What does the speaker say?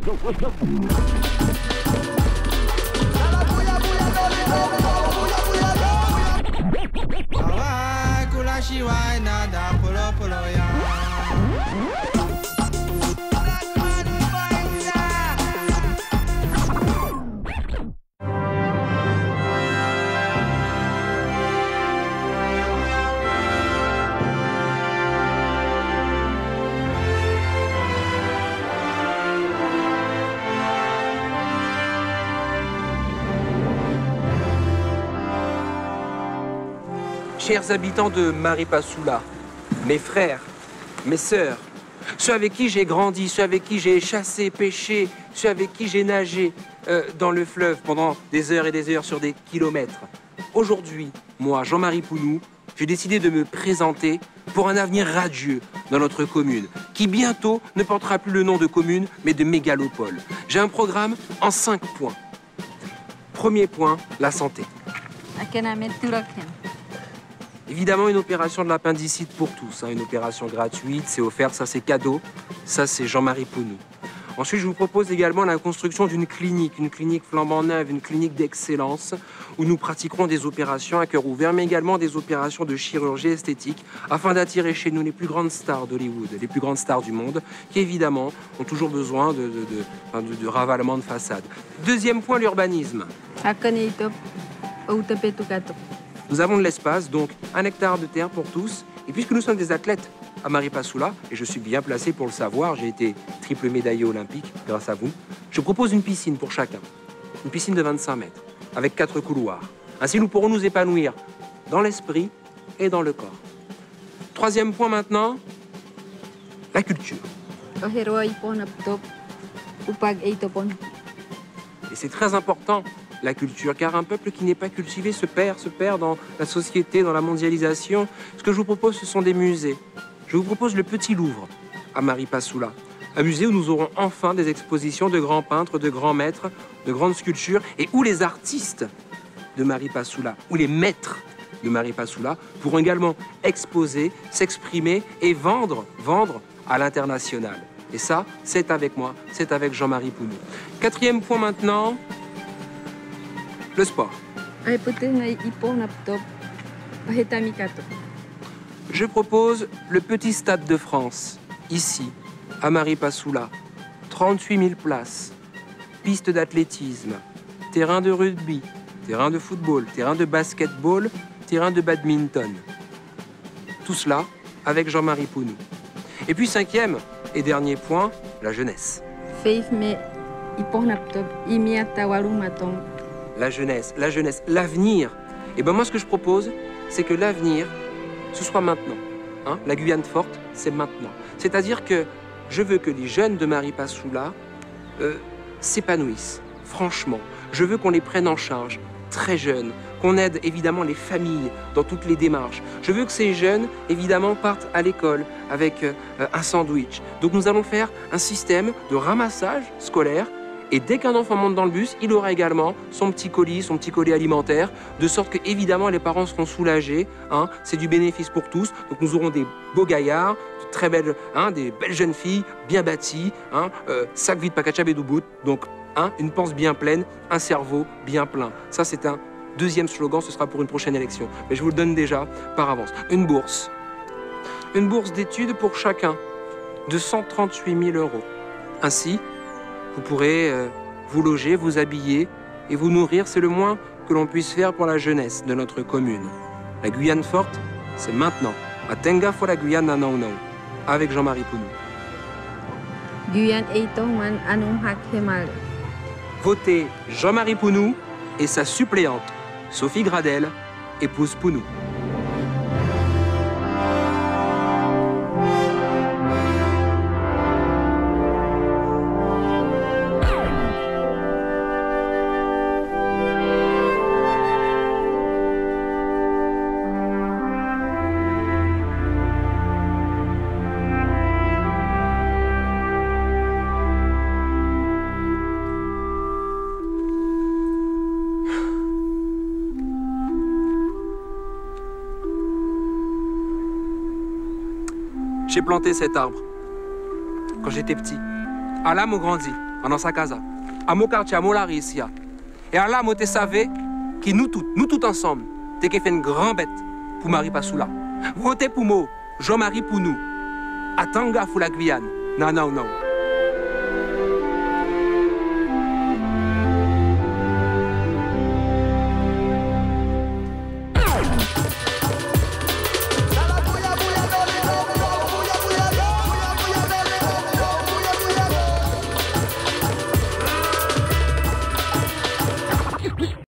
Chers habitants de Maripasoula, mes frères, mes sœurs, ceux avec qui j'ai grandi, ceux avec qui j'ai chassé, pêché, ceux avec qui j'ai nagé dans le fleuve pendant des heures et des heures sur des kilomètres. Aujourd'hui, moi, Jean-Marie Pounou, j'ai décidé de me présenter pour un avenir radieux dans notre commune, qui bientôt ne portera plus le nom de commune, mais de mégalopole. J'ai un programme en 5 points. Premier point, la santé. Évidemment, une opération de l'appendicite pour tous, une opération gratuite, c'est offert, ça c'est cadeau, ça c'est Jean-Marie Pounou. Ensuite, je vous propose également la construction d'une clinique flambant neuve, une clinique d'excellence, où nous pratiquerons des opérations à cœur ouvert, mais également des opérations de chirurgie esthétique, afin d'attirer chez nous les plus grandes stars d'Hollywood, les plus grandes stars du monde, qui évidemment ont toujours besoin de ravalement de façade. Deuxième point, l'urbanisme. Nous avons de l'espace, donc 1 hectare de terre pour tous. Et puisque nous sommes des athlètes à Maripasoula, et je suis bien placé pour le savoir, j'ai été triple médaillé olympique grâce à vous, je propose une piscine pour chacun. Une piscine de 25 mètres, avec 4 couloirs. Ainsi, nous pourrons nous épanouir dans l'esprit et dans le corps. Troisième point maintenant, la culture. Et c'est très important, la culture, car un peuple qui n'est pas cultivé se perd dans la société, dans la mondialisation. Ce que je vous propose, ce sont des musées. Je vous propose le Petit Louvre à Maripasoula, un musée où nous aurons enfin des expositions de grands peintres, de grands maîtres, de grandes sculptures, et où les artistes de Maripasoula, où les maîtres de Maripasoula pourront également exposer, s'exprimer et vendre à l'international. Et ça, c'est avec moi, c'est avec Jean-Marie Pounou. Quatrième point maintenant, le sport. Je propose le petit stade de France, ici, à Maripasoula. 38 000 places, piste d'athlétisme, terrain de rugby, terrain de football, terrain de basketball, terrain de badminton. Tout cela avec Jean-Marie Pounou. Et puis cinquième et dernier point, la jeunesse. La jeunesse, l'avenir. Et ben moi, ce que je propose, c'est que l'avenir, ce soit maintenant. La Guyane forte, c'est maintenant. C'est-à-dire que je veux que les jeunes de Maripasoula s'épanouissent, franchement. Je veux qu'on les prenne en charge, très jeunes, qu'on aide évidemment les familles dans toutes les démarches. Je veux que ces jeunes, évidemment, partent à l'école avec un sandwich. Donc nous allons faire un système de ramassage scolaire. Et dès qu'un enfant monte dans le bus, il aura également son petit colis alimentaire, de sorte que, évidemment, les parents seront soulagés. C'est du bénéfice pour tous. Donc nous aurons des beaux gaillards, de très belles, des belles jeunes filles, bien bâties, sac vide pakachab et doubout. Donc, une panse bien pleine, un cerveau bien plein. Ça, c'est un deuxième slogan, ce sera pour une prochaine élection. Mais je vous le donne déjà par avance. Une bourse. Une bourse d'études pour chacun de 138 000 €. Ainsi, vous pourrez vous loger, vous habiller et vous nourrir. C'est le moins que l'on puisse faire pour la jeunesse de notre commune. La Guyane forte, c'est maintenant. À Tenga for la Guyane Nanaunau, avec Jean-Marie Pounou. Votez Jean-Marie Pounou et sa suppléante, Sophie Gradel, épouse Pounou. J'ai planté cet arbre quand j'étais petit. À l'âme au grandi. dans sa casa. À mon quartier, à mon lari ici. Et là, moi, te savais que nous tous ensemble, t'es fait une grande bête pour Marie Passoula. Votez pour moi, Jean-Marie pour nous. À Tanga, pour la Guyane. Non, non, non.